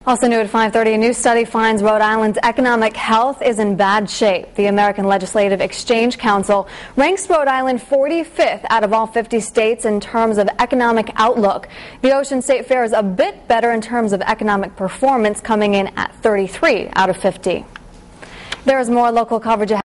Also new at 5:30, a new study finds Rhode Island's economic health is in bad shape. The American Legislative Exchange Council ranks Rhode Island 45th out of all 50 states in terms of economic outlook. The Ocean State fares a bit better in terms of economic performance, coming in at 33 out of 50. There is more local coverage ahead.